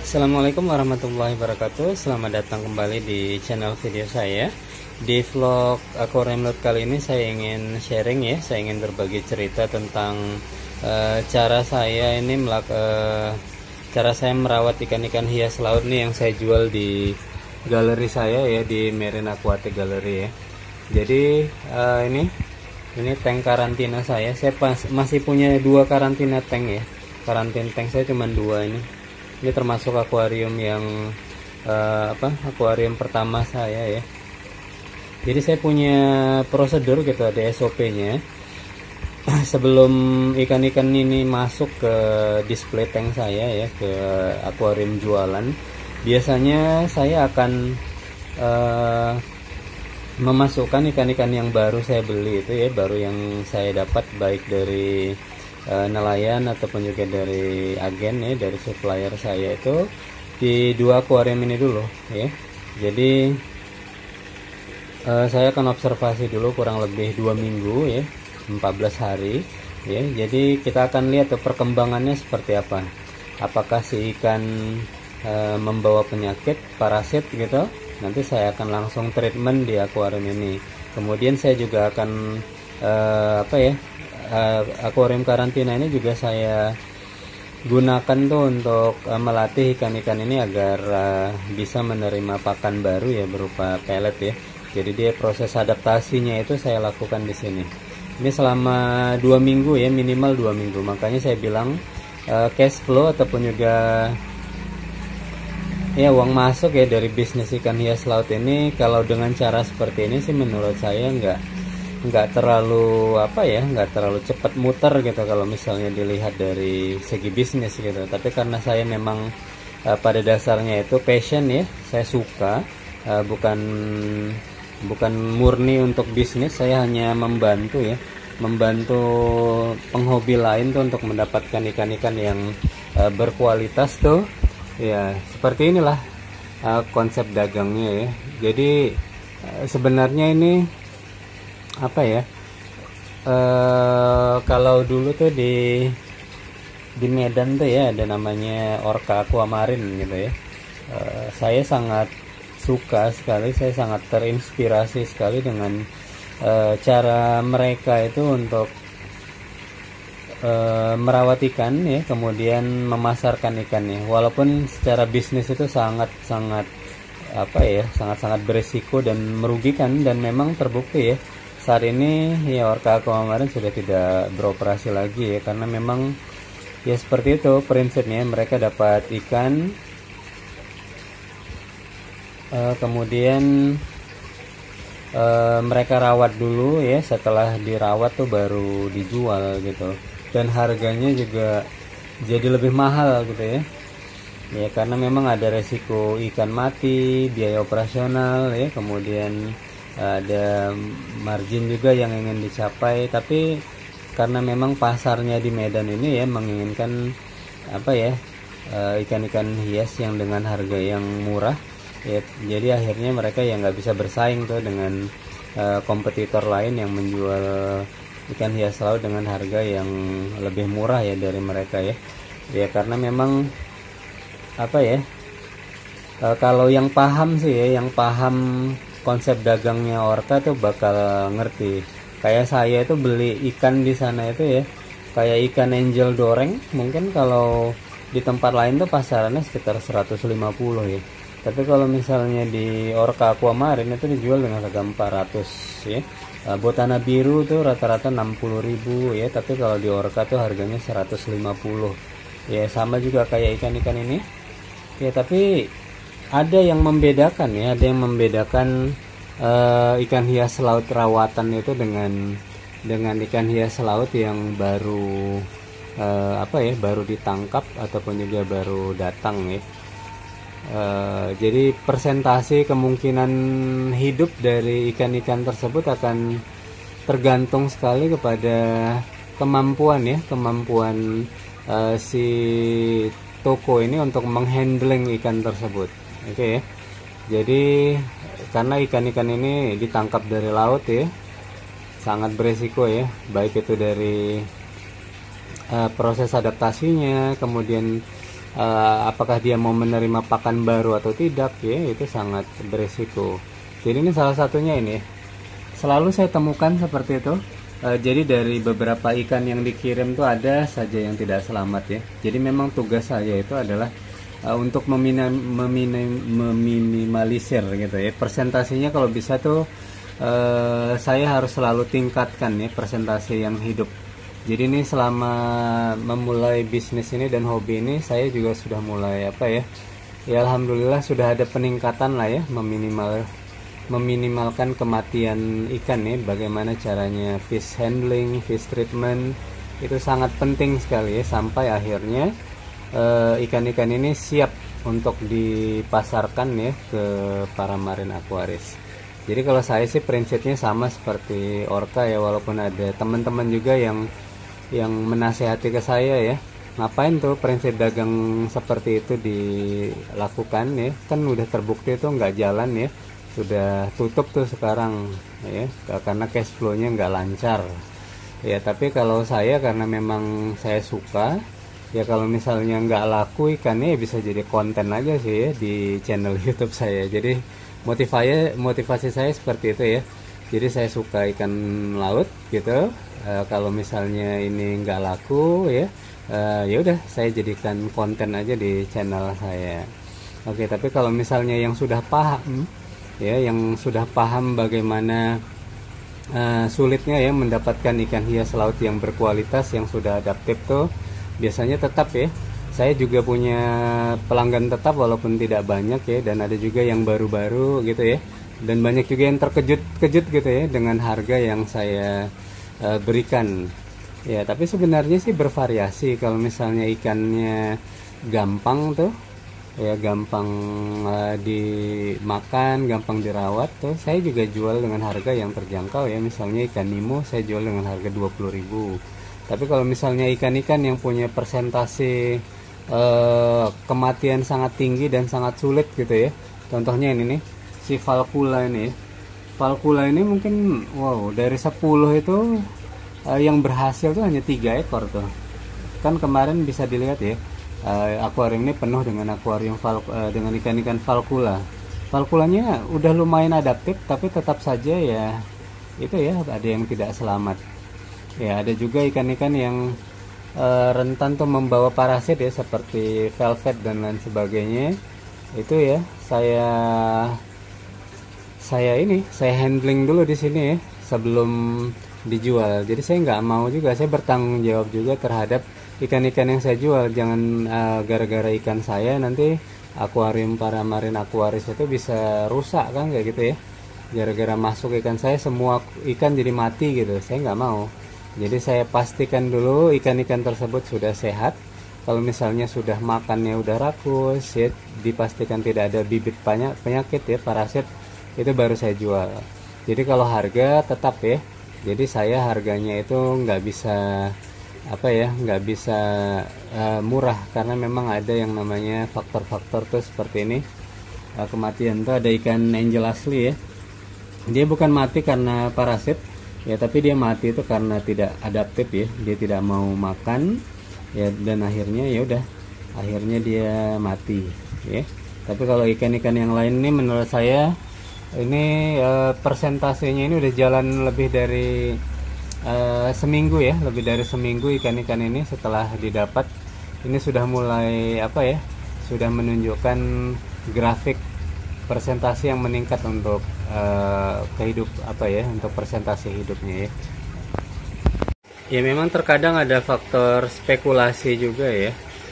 Assalamualaikum warahmatullahi wabarakatuh. Selamat datang kembali di channel video saya. Di vlog akuarium laut kali ini saya ingin sharing ya, saya ingin berbagi cerita tentang cara saya merawat ikan-ikan hias laut nih yang saya jual di galeri saya ya, di Marine Aquatic Gallery ya. Jadi ini tank karantina saya masih punya 2 karantina tank ya. Karantina tank saya cuma 2 ini. Ini termasuk akuarium yang akuarium pertama saya ya. Jadi saya punya prosedur gitu, ada SOP-nya. Sebelum ikan-ikan ini masuk ke display tank saya ya, ke akuarium jualan, biasanya saya akan memasukkan ikan-ikan yang baru saya beli itu ya, baru yang saya dapat baik dari nelayan ataupun juga dari agen ya, dari supplier saya, itu di 2 akuarium ini dulu ya. Jadi saya akan observasi dulu kurang lebih 2 minggu ya, 14 hari ya. Jadi kita akan lihat tuh perkembangannya seperti apa, apakah si ikan membawa penyakit, parasit gitu. Nanti saya akan langsung treatment di akuarium ini. Kemudian saya juga akan akuarium karantina ini juga saya gunakan tuh untuk melatih ikan-ikan ini agar bisa menerima pakan baru ya, berupa pellet ya. Jadi dia proses adaptasinya itu saya lakukan di sini. Ini selama 2 minggu ya, minimal 2 minggu. Makanya saya bilang cash flow ataupun juga ya uang masuk ya dari bisnis ikan hias laut ini, kalau dengan cara seperti ini sih menurut saya nggak terlalu nggak terlalu cepat muter gitu kalau misalnya dilihat dari segi bisnis gitu. Tapi karena saya memang pada dasarnya itu passion ya, saya suka, bukan murni untuk bisnis. Saya hanya membantu penghobi lain tuh untuk mendapatkan ikan-ikan yang berkualitas tuh ya. Seperti inilah konsep dagangnya ya. Jadi sebenarnya ini kalau dulu tuh di Medan tuh ya ada namanya Orca Aquamarine gitu ya. Saya sangat suka sekali, saya sangat terinspirasi sekali dengan cara mereka itu untuk merawat ikan ya, kemudian memasarkan ikannya. Walaupun secara bisnis itu sangat berisiko dan merugikan, dan memang terbukti ya. Saat ini ya Orca Aquamarine sudah tidak beroperasi lagi ya, karena memang ya seperti itu prinsipnya. Mereka dapat ikan, kemudian mereka rawat dulu ya, setelah dirawat tuh baru dijual gitu, dan harganya juga jadi lebih mahal gitu ya. Ya karena memang ada resiko ikan mati, biaya operasional ya, kemudian ada margin juga yang ingin dicapai. Tapi karena memang pasarnya di Medan ini ya menginginkan ikan-ikan hias yang dengan harga yang murah ya, jadi akhirnya mereka yang nggak bisa bersaing tuh dengan kompetitor lain yang menjual ikan hias laut dengan harga yang lebih murah ya dari mereka ya. Ya karena memang kalau yang paham sih ya, yang paham konsep dagangnya Orca tuh bakal ngerti. Kayak saya itu beli ikan di sana itu ya, kayak ikan angel doreng mungkin kalau di tempat lain tuh pasarannya sekitar 150 ya. Tapi kalau misalnya di Orca Aquamarine itu dijual dengan harga 400 ya. Botana biru tuh rata-rata 60.000 ya, tapi kalau di Orca tuh harganya 150 ya. Sama juga kayak ikan-ikan ini ya, tapi ada yang membedakan ya, ada yang membedakan ikan hias laut rawatan itu dengan ikan hias laut yang baru baru ditangkap ataupun juga baru datang ya. Jadi persentase kemungkinan hidup dari ikan-ikan tersebut akan tergantung sekali kepada kemampuan si toko ini untuk menghandling ikan tersebut. Oke ya. Jadi karena ikan-ikan ini ditangkap dari laut ya, sangat beresiko ya, baik itu dari proses adaptasinya, kemudian apakah dia mau menerima pakan baru atau tidak ya, itu sangat beresiko. Jadi ini salah satunya ini selalu saya temukan seperti itu. Jadi dari beberapa ikan yang dikirim tuh ada saja yang tidak selamat ya. Jadi memang tugas saya itu adalah untuk meminimalisir gitu ya. Persentasenya kalau bisa tuh saya harus selalu tingkatkan ya persentase yang hidup. Jadi ini selama memulai bisnis ini dan hobi ini saya juga sudah mulai apa ya. Ya alhamdulillah sudah ada peningkatan lah ya, meminimalkan kematian ikan ya. Bagaimana caranya fish handling, fish treatment itu sangat penting sekali ya, sampai akhirnya ikan-ikan ini siap untuk dipasarkan ya ke para marine aquarist. Jadi kalau saya sih prinsipnya sama seperti Orca ya, walaupun ada teman-teman juga yang menasehati ke saya ya, ngapain tuh prinsip dagang seperti itu dilakukan ya, kan udah terbukti itu nggak jalan ya, sudah tutup tuh sekarang ya, karena cash flow-nya nggak lancar ya. Tapi kalau saya karena memang saya suka ya, kalau misalnya nggak laku ikannya ya bisa jadi konten aja sih ya di channel YouTube saya. Jadi motivasi saya seperti itu ya. Jadi saya suka ikan laut gitu. Kalau misalnya ini nggak laku ya, ya udah saya jadikan konten aja di channel saya. Oke, tapi kalau misalnya yang sudah paham ya, yang sudah paham bagaimana sulitnya ya mendapatkan ikan hias laut yang berkualitas, yang sudah adaptif tuh biasanya tetap ya. Saya juga punya pelanggan tetap walaupun tidak banyak ya, dan ada juga yang baru-baru gitu ya, dan banyak juga yang terkejut gitu ya dengan harga yang saya berikan ya. Tapi sebenarnya sih bervariasi. Kalau misalnya ikannya gampang tuh ya, gampang dimakan, gampang dirawat tuh, saya juga jual dengan harga yang terjangkau ya. Misalnya ikan Nemo saya jual dengan harga 20.000. Tapi kalau misalnya ikan-ikan yang punya persentase kematian sangat tinggi dan sangat sulit gitu ya, contohnya ini nih, si Valkula ini. Valkula ini mungkin wow, dari 10 itu yang berhasil tuh hanya 3 ekor tuh. Kan kemarin bisa dilihat ya, akuarium ini penuh dengan akuarium dengan ikan-ikan Valkula. Valkulanya udah lumayan adaptif, tapi tetap saja ya itu ya, ada yang tidak selamat. Ya ada juga ikan-ikan yang rentan tuh membawa parasit ya, seperti velvet dan lain sebagainya. Itu ya saya handling dulu di sini ya sebelum dijual. Jadi saya nggak mau juga, saya bertanggung jawab juga terhadap ikan-ikan yang saya jual. Jangan gara-gara ikan saya nanti akuarium para marine aquarist itu bisa rusak kan, kayak gitu ya. Gara-gara masuk ikan saya semua ikan jadi mati gitu, saya nggak mau. Jadi saya pastikan dulu ikan-ikan tersebut sudah sehat. Kalau misalnya sudah makannya udah rakus ya, dipastikan tidak ada bibit penyakit ya, parasit, itu baru saya jual. Jadi kalau harga tetap ya, jadi saya harganya itu nggak bisa nggak bisa murah, karena memang ada yang namanya faktor-faktor tuh seperti ini. Kematian tuh ada ikan angel asli ya, dia bukan mati karena parasit ya, tapi dia mati itu karena tidak adaptif ya, dia tidak mau makan ya, dan akhirnya ya udah, akhirnya dia mati ya. Tapi kalau ikan-ikan yang lain ini menurut saya ini persentasenya ini udah jalan lebih dari seminggu ya, lebih dari seminggu ikan-ikan ini setelah didapat ini sudah mulai sudah menunjukkan grafik persentase yang meningkat untuk untuk persentase hidupnya ya. Ya memang terkadang ada faktor spekulasi juga ya,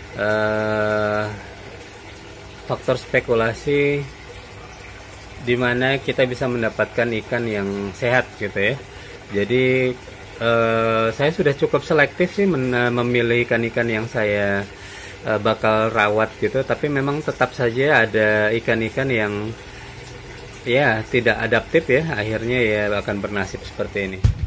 faktor spekulasi dimana kita bisa mendapatkan ikan yang sehat gitu ya. Jadi saya sudah cukup selektif sih memilih ikan-ikan yang saya bakal rawat gitu, tapi memang tetap saja ada ikan-ikan yang ya tidak adaptif ya, akhirnya ya akan bernasib seperti ini.